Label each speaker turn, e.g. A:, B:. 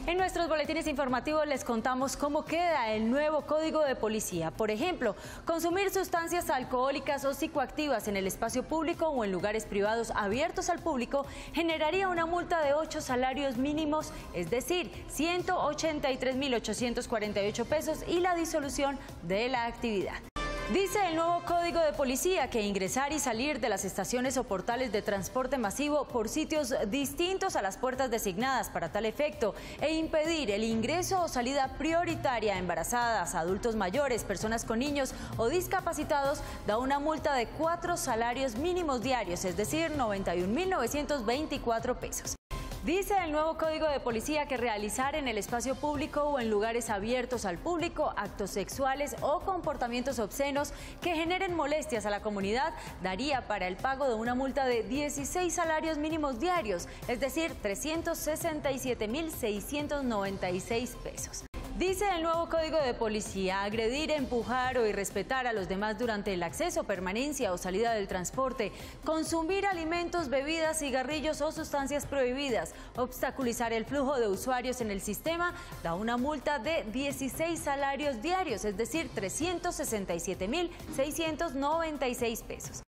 A: En nuestros boletines informativos les contamos cómo queda el nuevo Código de Policía. Por ejemplo, consumir sustancias alcohólicas o psicoactivas en el espacio público o en lugares privados abiertos al público generaría una multa de 8 salarios mínimos, es decir, 183.848 pesos y la disolución de la actividad. Dice el nuevo Código de Policía que ingresar y salir de las estaciones o portales de transporte masivo por sitios distintos a las puertas designadas para tal efecto e impedir el ingreso o salida prioritaria a embarazadas, adultos mayores, personas con niños o discapacitados da una multa de 4 salarios mínimos diarios, es decir, 91.924 pesos. Dice el nuevo Código de Policía que realizar en el espacio público o en lugares abiertos al público actos sexuales o comportamientos obscenos que generen molestias a la comunidad daría para el pago de una multa de 16 salarios mínimos diarios, es decir, 367.696 pesos. Dice el nuevo Código de Policía, agredir, empujar o irrespetar a los demás durante el acceso, permanencia o salida del transporte, consumir alimentos, bebidas, cigarrillos o sustancias prohibidas, obstaculizar el flujo de usuarios en el sistema, da una multa de 16 salarios diarios, es decir, 367.696 pesos.